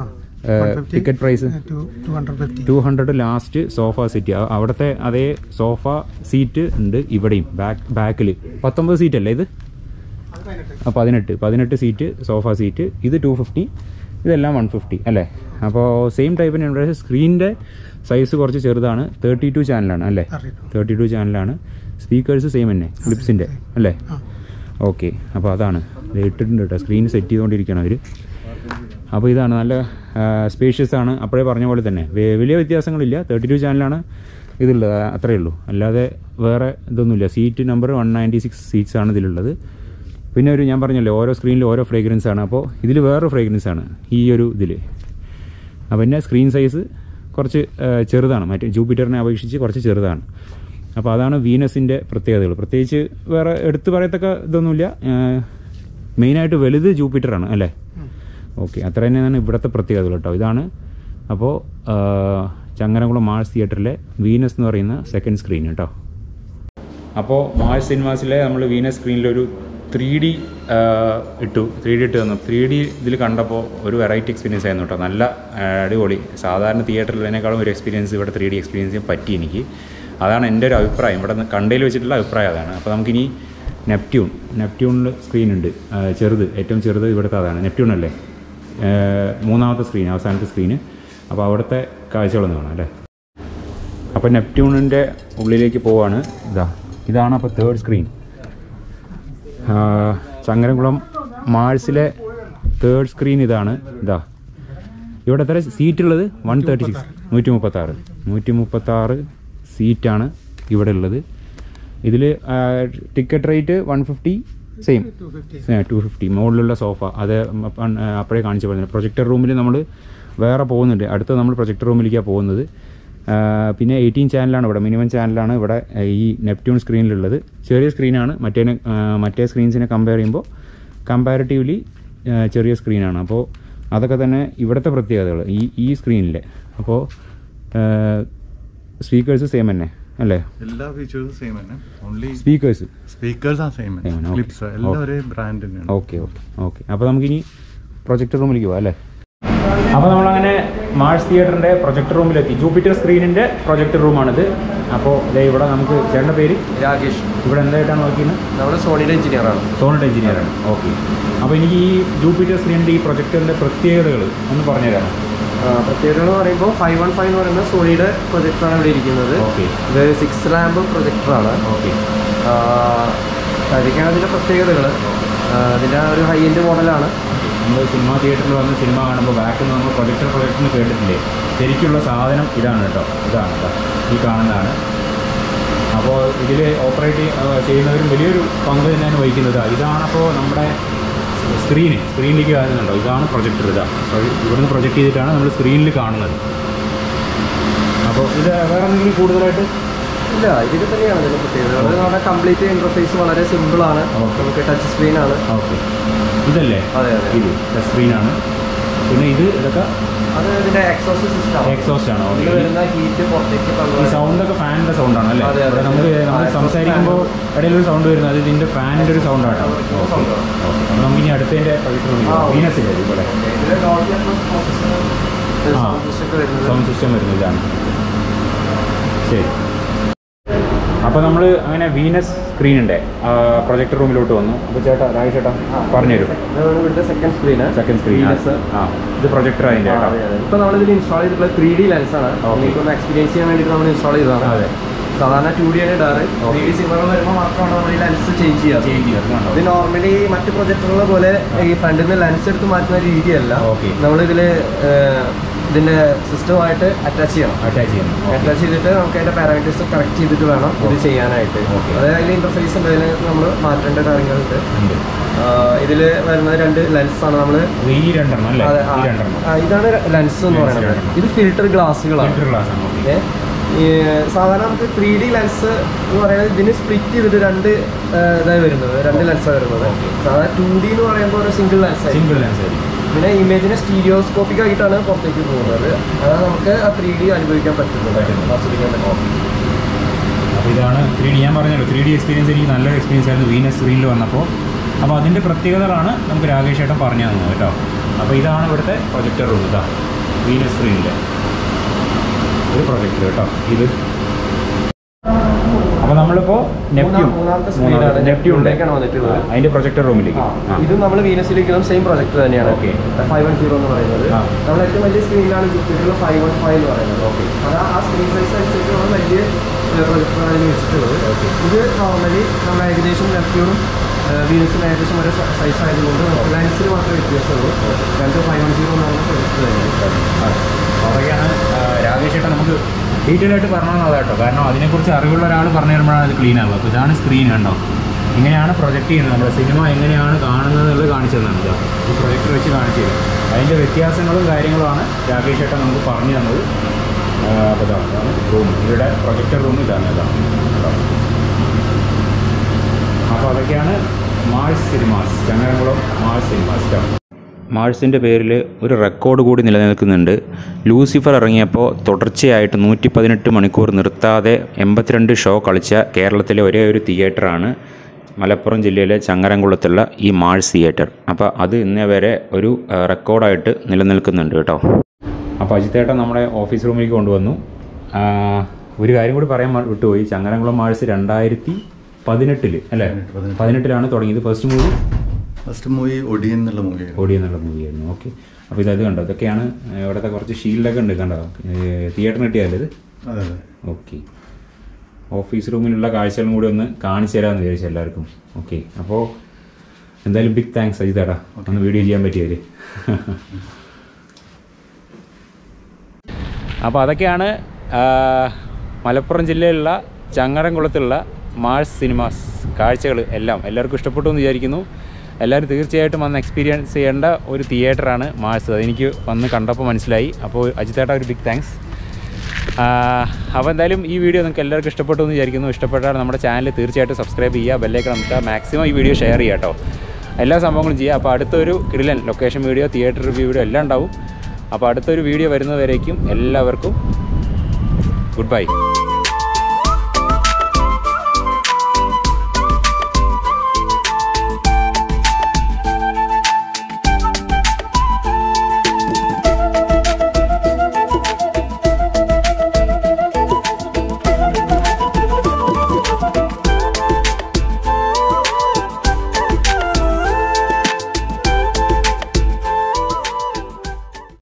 Ticket price two hundred last sofa seat. അവിടുത്തെ അതേ സോഫ സീറ്റ് ഉണ്ട് ഇവിടെയും ബാക്ക് ബാക്കിൽ. പത്തൊമ്പത് സീറ്റ് അല്ലേ ഇത്? ആ പതിനെട്ട് പതിനെട്ട് സീറ്റ് സോഫ സീറ്റ്. ഇത് ടു ഫിഫ്റ്റി, ഇതെല്ലാം വൺ ഫിഫ്റ്റി അല്ലേ? അപ്പോൾ സെയിം ടൈപ്പിന് ഉണ്ട്. സ്ക്രീനിൻ്റെ സൈസ് കുറച്ച് ചെറുതാണ്. തേർട്ടി ടു ചാനലാണ് അല്ലേ? തേർട്ടി ടു ചാനലാണ്. സ്പീക്കേഴ്സ് സെയിം തന്നെ ഫിലിപ്സിൻ്റെ അല്ലേ? ഓക്കെ. അപ്പോൾ അതാണ് ഇട്ടിട്ടുണ്ട് കേട്ടോ. സ്ക്രീൻ സെറ്റ് ചെയ്തുകൊണ്ടിരിക്കുകയാണ് അവർ. അപ്പോൾ ഇതാണ് നല്ല സ്പേഷ്യസ് ആണ്. അപ്പോഴേ പറഞ്ഞ പോലെ തന്നെ വലിയ വ്യത്യാസങ്ങളില്ല. തേർട്ടി ടു ചാനലാണ് ഇതുള്ളത്, അത്രയേ ഉള്ളൂ. അല്ലാതെ വേറെ ഇതൊന്നുമില്ല. Seat number one ninety six seats ആണ് ഇതിലുള്ളത്. പിന്നെ ഒരു ഞാൻ പറഞ്ഞല്ലോ ഓരോ സ്ക്രീനിലും ഓരോ ഫ്രേഗ്രൻസ് ആണ്. അപ്പോൾ ഇതിൽ വേറൊരു ഫ്രേഗ്രൻസ് ആണ് ഈ ഒരു ഇതിൽ. അപ്പോൾ പിന്നെ സ്ക്രീൻ സൈസ് കുറച്ച് ചെറുതാണ്, മറ്റേ ജൂപ്പിറ്ററിനെ അപേക്ഷിച്ച് കുറച്ച് ചെറുതാണ്. അപ്പോൾ അതാണ് വീനസിൻ്റെ പ്രത്യേകതകൾ. പ്രത്യേകിച്ച് വേറെ എടുത്തു പറയത്തക്ക ഇതൊന്നുമില്ല. മെയിനായിട്ട് വലുത് ജൂപ്പിറ്ററാണ് അല്ലേ? ഓക്കെ, അത്ര തന്നെയാണ് ഇവിടുത്തെ പ്രത്യേകതകൾ കേട്ടോ. ഇതാണ് അപ്പോൾ ചങ്ങരംകുളം മാൾസ് തിയേറ്ററിലെ വീനസ് എന്ന് പറയുന്ന സെക്കൻഡ് സ്ക്രീൻ കേട്ടോ. അപ്പോൾ മാൾസ് സിനിമാസിലെ നമ്മൾ വീനസ് സ്ക്രീനിലൊരു ത്രീ ഡി ഇട്ടു ത്രീ ഡി ഇട്ട് തന്നു. ത്രീ ഡി ഇതിൽ കണ്ടപ്പോൾ ഒരു വെറൈറ്റി എക്സ്പീരിയൻസ് ആയിരുന്നു കേട്ടോ. നല്ല അടിപൊളി. സാധാരണ തിയേറ്ററിലേക്കാളും ഒരു എക്സ്പീരിയൻസ് ഇവിടെ ത്രീ ഡി എക്സ്പീരിയൻസ് ചെയ്യാൻ പറ്റി എനിക്ക്. അതാണ് എൻ്റെ ഒരു അഭിപ്രായം. ഇവിടെ കണ്ടതിൽ വെച്ചിട്ടുള്ള അഭിപ്രായം അതാണ്. അപ്പോൾ നമുക്കിനി നെപ്റ്റ്യൂൺ നെപ്റ്റ്യൂണിൽ സ്ക്രീൻ ഉണ്ട്, ചെറുത്, ഏറ്റവും ചെറുത് ഇവിടുത്തെ അതാണ്. നെപ്റ്റ്യൂൺ അല്ലേ മൂന്നാമത്തെ സ്ക്രീൻ, അവസാനത്തെ സ്ക്രീന്. അപ്പോൾ അവിടുത്തെ കാഴ്ചകളൊന്നും കാണാം അല്ലേ? അപ്പോൾ നെപ്റ്റ്യൂണിൻ്റെ ഉള്ളിലേക്ക് പോവാണ്. ഇതാ ഇതാണ് അപ്പോൾ തേർഡ് സ്ക്രീൻ. ചങ്ങരംകുളം മാൾസിലെ തേർഡ് സ്ക്രീൻ ഇതാണ്. ഇതാ ഇവിടെ എത്ര സീറ്റുള്ളത്? വൺ തേർട്ടി സിക്സ് നൂറ്റി മുപ്പത്താറ് നൂറ്റി മുപ്പത്താറ് സീറ്റാണ് ഇവിടെ ഉള്ളത്. ഇതിൽ ticket rate one fifty same two fifty. മുകളിലുള്ള സോഫ അത് അപ്പോഴേ കാണിച്ചു പറഞ്ഞത്. പ്രൊജക്ടർ റൂമിൽ നമ്മൾ വേറെ പോകുന്നുണ്ട്. അടുത്ത നമ്മൾ പ്രൊജക്ടർ റൂമിലേക്കാണ് പോകുന്നത്. പിന്നെ എയ്റ്റീൻ ചാനലാണ് ഇവിടെ, മിനിമം ചാനലാണ് ഇവിടെ ഈ നെപ്റ്റ്യൂൺ സ്ക്രീനിലുള്ളത്. ചെറിയ സ്ക്രീനാണ്. മറ്റേ മറ്റേ സ്ക്രീൻസിനെ കമ്പയർ ചെയ്യുമ്പോൾ കമ്പാരിറ്റീവ്ലി ചെറിയ സ്ക്രീനാണ്. അപ്പോൾ അതൊക്കെ തന്നെ ഇവിടുത്തെ പ്രത്യേകതകൾ ഈ ഈ സ്ക്രീനിലെ. അപ്പോൾ സ്പീക്കേഴ്സ് സെയിം തന്നെ അല്ലേ? എല്ലാ ഫീച്ചേഴ്സും സെയിം തന്നെ. ഓൺലി സ്പീക്കേഴ്സ് സ്പീക്കേഴ്സ് ആ സെയിം തന്നെ. ക്ലിപ്സ് എല്ലാം ഒരേ ബ്രാൻഡ് തന്നെയാണ്. Okay okay okay. അപ്പോൾ നമുക്കിനി പ്രൊജക്ടർ റൂമിലേക്ക് പോകാം അല്ലേ? അപ്പോൾ നമ്മളങ്ങനെ മാൾസ് തിയേറ്ററിൻ്റെ പ്രൊജക്ടർ റൂമിലെത്തി. ജൂപ്പിറ്റർ സ്ക്രീനിൻ്റെ പ്രൊജക്ടർ റൂമാണിത്. അപ്പോൾ ഇതേ ഇവിടെ നമുക്ക് ചേട്ടൻ്റെ പേര് രാകേഷ്. ഇവിടെ എന്തായിട്ടാണ് നോക്കിയത്? നമ്മൾ സോണിയുടെ എഞ്ചിനീയറാണ്. സോണിയുടെ എഞ്ചിനീയറാണ്. ഓക്കെ. അപ്പോൾ എനിക്ക് ഈ ജൂപ്പിറ്റർ സ്ക്രീനിൻ്റെ ഈ പ്രൊജക്ടറിൻ്റെ പ്രത്യേകതകൾ ഒന്ന് പറഞ്ഞുതരാമോ? പ്രത്യേകത എന്ന് പറയുമ്പോൾ ഫൈവ് വൺ ഫൈവ് എന്ന് പറയുന്ന സോണിയുടെ പ്രൊജക്ടറാണ് ഇവിടെ ഇരിക്കുന്നത്. ഓക്കെ. ഇത് സിക്സ് ലാമ്പ് പ്രൊജക്ടറാണ്. ഓക്കെ. അതൊക്കെയാണ് അതിൻ്റെ പ്രത്യേകതകൾ. അതിൻ്റെ ഒരു ഹൈ എൻഡ് മോഡലാണ്. നമ്മൾ സിനിമ തിയേറ്ററിൽ വന്ന് സിനിമ കാണുമ്പോൾ ബാക്കിൽ നിന്ന് നമ്മൾ പ്രൊജക്ടർ പ്രൊജക്ടറിന് കേട്ടിട്ടില്ലേ? ശരിക്കുള്ള സാധനം ഇതാണ് കേട്ടോ. ഇതാണ് കേട്ടോ, ഈ കാണുന്നതാണ്. അപ്പോൾ ഇതിൽ ഓപ്പറേറ്റ് ചെയ്യുന്നവരും വലിയൊരു പങ്ക് തന്നെയാണ് വഹിക്കുന്നത്. ഇതാണപ്പോൾ നമ്മുടെ സ്ക്രീന് സ്ക്രീനിലേക്ക് കാണുന്നുണ്ടോ? ഇതാണ് പ്രൊജക്ടർ. ഇതാ ഇവിടുന്ന് പ്രൊജക്റ്റ് ചെയ്തിട്ടാണ് നമ്മൾ സ്ക്രീനിൽ കാണുന്നത്. അപ്പോൾ ഇത് വേറെ എന്തെങ്കിലും കൂടുതലായിട്ട് ഇല്ല, ഇതൊക്കെ തന്നെയാണ് ഇതിൻ്റെ പ്രത്യേകത. അത് നമ്മുടെ കംപ്ലീറ്റ് ഇൻ്റർഫേസ് വളരെ സിമ്പിളാണ്. നമുക്ക് ടച്ച് സ്ക്രീനാണ്. ഓക്കെ. ഇതല്ലേ? അതെ അതെ, ഇത് ടച്ച് സ്ക്രീനാണ്. പിന്നെ ഇത് ഇതൊക്കെ അത് ഇതിൻ്റെ എക്സോസ്റ്റ് സിസ്റ്റം. എക്സോസ്റ്റ് ആണോ? ഇതിൽ വരുന്ന ഹീറ്റ് പുറത്തേക്ക് ഈ സൗണ്ടൊക്കെ ഫാനിൻ്റെ സൗണ്ടാണ് അല്ലേ? ഇവിടെ നമുക്ക് നമ്മൾ സംസാരിക്കുമ്പോൾ ഇടയിലൊരു സൗണ്ട് വരുന്നത് അത് ഇതിൻ്റെ ഫാനിൻ്റെ ഒരു സൗണ്ടാണ്. ഓക്കെ. അപ്പോൾ നമുക്ക് ഇനി അടുത്തതിൻ്റെ വീനസില്ലേ ഇതുപോലെ സൗണ്ട് സിസ്റ്റം വരുന്നത് ഇതാണ്. ശരി. അപ്പോൾ നമ്മൾ അങ്ങനെ വീനസ് സ്ക്രീനിൻ്റെ പ്രൊജക്ടർ റൂമിലോട്ട് വന്നു. അപ്പോൾ ചേട്ടാ രാജ് ചേട്ടാ പറഞ്ഞുതരും. ഇവിടുത്തെ സെക്കൻഡ് സ്ക്രീന് സെക്കൻഡ് സ്ക്രീൻ. ആ ഇത് പ്രൊജക്ടർ അതിൻ്റെ കേട്ടോ. ഇപ്പോൾ നമ്മളിതിൽ ഇൻസ്റ്റാൾ ചെയ്തിട്ടുള്ള ത്രീ ഡി ലെൻസാണ്. ഒന്ന് എക്സ്പീരിയൻസ് ചെയ്യാൻ വേണ്ടിയിട്ട് നമ്മൾ ഇൻസ്റ്റാൾ ചെയ്തതാണ്. അതെ. സാധാരണ ടു ഡി ആണ് ഇടാറ്. ത്രീ ഡി സിനിമകൾ വരുമ്പോൾ മാത്രമാണ് നമ്മൾ ഈ ലെൻസ് ചേഞ്ച് ചെയ്യുക. ചേഞ്ച് ചെയ്യുക. ഇത് നോർമലി മറ്റ് പ്രൊജക്ടറുകളെ പോലെ ഈ ഫ്രണ്ടിൽ നിന്ന് ലെൻസ് എടുത്ത് മാറ്റുന്ന രീതിയല്ല. നമ്മളിതിൽ ഇതിൻ്റെ സിസ്റ്റമായിട്ട് അറ്റാച്ച് ചെയ്യണം. അറ്റാച്ച് ചെയ്യണം. അറ്റാച്ച് ചെയ്തിട്ട് നമുക്ക് അതിൻ്റെ പാരാമീറ്റേഴ്സ് കറക്റ്റ് ചെയ്തിട്ട് വേണം ഇത് ചെയ്യാനായിട്ട്. അതായത് അതിൽ ഇൻ്റർഫേസ് ഉണ്ട്, അതിന് നമ്മൾ മാറ്റേണ്ട കാര്യങ്ങളുണ്ട്. ഇതിൽ വരുന്നത് രണ്ട് ലെൻസാണ്. നമ്മൾ ഇതാണ് ലെൻസ് എന്ന് പറയുന്നത്. ഇത് ഫിൽട്ടർ ഗ്ലാസ്സുകളാണ്. സാധാരണ നമുക്ക് ത്രീ ഡി ലെൻസ് എന്ന് പറയുന്നത് ഇതിന് സ്പ്ലിറ്റ് ചെയ്തിട്ട് രണ്ട് ഇതായി വരുന്നത്, രണ്ട് ലെൻസാണ് വരുന്നത്. സാധാരണ ടു ഡി എന്ന് പറയുമ്പോൾ ഒരു സിംഗിൾ ലെൻസ് സിംഗിൾ ലെൻസ് പിന്നെ ഇമേജിനെ സ്റ്റീരിയോസ്കോപ്പിക് ആയിട്ടാണ് പുറത്തേക്ക് പോകുന്നത്. അതാണ് നമുക്ക് ആ ത്രീ ഡി അനുഭവിക്കാൻ പറ്റുന്നത്, ആസ്വദിക്കാൻ പറ്റും. അപ്പോൾ ഇതാണ് ത്രീ ഡി. ഞാൻ പറഞ്ഞല്ലോ ത്രീ ഡി എക്സ്പീരിയൻസ് എനിക്ക് നല്ലൊരു എക്സ്പീരിയൻസ് ആയിരുന്നു വീനസ് സ്ക്രീനിൽ വന്നപ്പോൾ. അപ്പോൾ അതിൻ്റെ പ്രത്യേകതകളാണ് നമുക്ക് രാകേഷ് ചേട്ടൻ പറഞ്ഞു തന്നത് കേട്ടോ. അപ്പോൾ ഇതാണ് ഇവിടുത്തെ പ്രൊജക്ടർ റൂം. ഇതാ വീനസ് സ്ക്രീനിൻ്റെ ഒരു പ്രൊജക്ടർ കേട്ടോ ഇത്. അപ്പോൾ നമ്മളിപ്പോൾ നെപ്റ്റ്യൂൺ മൂന്നാമത്തെ സ്ക്രീനാണ് നെപ്റ്റ്യൂണിലേക്കാണ് വന്നിട്ടുള്ളത്. അതിൻ്റെ പ്രൊജക്ടർ റൂമിലേക്ക്. ഇത് നമ്മൾ വീനസിലേക്കും സെയിം പ്രൊജക്ടർ തന്നെയാണ്. ഓക്കെ, ഫൈവ് വൺ സീറോ എന്ന് പറയുന്നത്. നമ്മൾ ഏറ്റവും വലിയ സ്ക്രീനിലാണ് കിട്ടിയിട്ടുള്ള ഫൈവ് വൺ ഫൈവ് എന്ന് പറയുന്നത്. ഓക്കെ, അത് ആ സ്ക്രീൻ സൈസ് അനുസരിച്ച് നമ്മൾ വലിയ പ്രൊജക്ടറാണ് അതിന് വെച്ചിട്ടുള്ളത്. ഓക്കെ, ഇത് നോർമലി നമ്മൾ ഏകദേശം നെപ്റ്റ്യൂണും വീനസിന് ഏകദേശം ഒരു സൈസ് ആയതുകൊണ്ട് നമുക്ക് ലെൻസിന് മാത്രമേ വ്യത്യാസമുള്ളൂ. രണ്ട് ഫൈവ് വൺ സീറോ എന്ന് പറയുന്ന പ്രൊജക്ടർ തന്നെയാണ്. അതൊക്കെയാണ് രാകേഷ് ചേട്ടൻ നമുക്ക് ഡീറ്റെയിൽ ആയിട്ട് പറഞ്ഞാൽ കേട്ടോ. കാരണം അതിനെക്കുറിച്ച് അറിവുള്ള ഒരാൾ പറഞ്ഞു തരുമ്പോഴാണ് അത് ക്ലീൻ ആവുക. അപ്പോൾ ഇതാണ് സ്ക്രീൻ കണ്ടോ, ഇങ്ങനെയാണ് പ്രൊജക്റ്റ് ചെയ്യുന്നത്. നമ്മുടെ സിനിമ എങ്ങനെയാണ് കാണുന്നത് എന്നുള്ളത് കാണിച്ചു തന്നത് ഇതാ, ഈ പ്രൊജക്ടർ വെച്ച് കാണിച്ചു തരും. അതിൻ്റെ വ്യത്യാസങ്ങളും കാര്യങ്ങളുമാണ് രാകേഷ് ചേട്ടൻ നമുക്ക് പറഞ്ഞു തന്നത്. അപ്പോൾ ഇതാണ് ഇതാണ് റൂം, ഇവിടെ പ്രൊജക്ടർ റൂം ഇതാണ് ഇതാണ് കേട്ടോ. അപ്പോൾ അതൊക്കെയാണ് മാഴ്സ് സിനിമാസ്, ചങ്ങരംകുളം മാഴ്സ് സിനിമാസ് കേട്ടോ. മാഴ്സിൻ്റെ പേരിൽ ഒരു റെക്കോർഡ് കൂടി നിലനിൽക്കുന്നുണ്ട്. ലൂസിഫർ ഇറങ്ങിയപ്പോൾ തുടർച്ചയായിട്ട് നൂറ്റി പതിനെട്ട് മണിക്കൂർ നിർത്താതെ എൺപത്തിരണ്ട് ഷോ കളിച്ച കേരളത്തിലെ ഒരേ ഒരു തിയേറ്ററാണ് മലപ്പുറം ജില്ലയിലെ ചങ്ങരംകുളത്തുള്ള ഈ മാഴ്സ് തിയേറ്റർ. അപ്പോൾ അത് ഇന്നേ വരെ ഒരു റെക്കോർഡായിട്ട് നിലനിൽക്കുന്നുണ്ട് കേട്ടോ. അപ്പോൾ അജിത്തേട്ടൻ നമ്മുടെ ഓഫീസ് റൂമിലേക്ക് കൊണ്ടുവന്നു. ഒരു കാര്യം കൂടി പറയാൻ വിട്ടുപോയി, ചങ്ങരംകുളം മാഴ്സ് രണ്ടായിരത്തി പതിനെട്ടിൽ അല്ലേ പതിനെട്ടിലാണ് തുടങ്ങിയത്. First movie first movie Odiyan എന്നുള്ള മൂവിയായിരുന്നു. ഒടിയൻ എന്നുള്ള മൂവിയായിരുന്നു. ഓക്കെ, അപ്പോൾ ഇതത് കണ്ടോ, ഇതൊക്കെയാണ് ഇവിടുത്തെ കുറച്ച് ഷീൽഡൊക്കെ ഉണ്ട് കണ്ടോ, തിയേറ്ററിന് കിട്ടിയാലേ ഇത്. അതെ, ഓക്കെ, ഓഫീസ് റൂമിലുള്ള കാഴ്ചകളും കൂടി ഒന്ന് കാണിച്ചു തരാമെന്ന് വിചാരിച്ചു എല്ലാവർക്കും. ഓക്കെ, അപ്പോൾ എന്തായാലും ബിഗ് താങ്ക്സ് അജിതേട്ടാ, ഒന്ന് വീഡിയോ ചെയ്യാൻ പറ്റിയതിൽ. അപ്പോൾ അതൊക്കെയാണ് മലപ്പുറം ജില്ലയിലുള്ള ചങ്ങരംകുളത്തുള്ള മാഴ്സ് സിനിമാസ് കാഴ്ചകൾ എല്ലാം എല്ലാവർക്കും ഇഷ്ടപ്പെട്ടു എന്ന് വിചാരിക്കുന്നു. എല്ലാവരും തീർച്ചയായിട്ടും വന്ന് എക്സ്പീരിയൻസ് ചെയ്യേണ്ട ഒരു തിയേറ്ററാണ് മാഴ്സ്. അതെനിക്ക് വന്ന് കണ്ടപ്പോൾ മനസ്സിലായി. അപ്പോൾ അജിത്തേട്ട ഒരു ബിഗ് താങ്ക്സ്. അപ്പോൾ എന്തായാലും ഈ വീഡിയോ നിങ്ങൾക്ക് എല്ലാവർക്കും ഇഷ്ടപ്പെട്ടു എന്ന് വിചാരിക്കുന്നു. ഇഷ്ടപ്പെട്ടാൽ നമ്മുടെ ചാനൽ തീർച്ചയായിട്ടും സബ്സ്ക്രൈബ് ചെയ്യുക, ബെല്ലൈക്കൺ അമർത്തുക, മാക്സിമം ഈ വീഡിയോ ഷെയർ ചെയ്യുക കേട്ടോ. എല്ലാ സംഭവങ്ങളും ചെയ്യുക. അപ്പോൾ അടുത്തൊരു കിടിലൻ location video, theatre review video എല്ലാം ഉണ്ടാവും. അപ്പോൾ അടുത്തൊരു വീഡിയോ വരുന്നവരേക്കും എല്ലാവർക്കും ഗുഡ് ബൈ.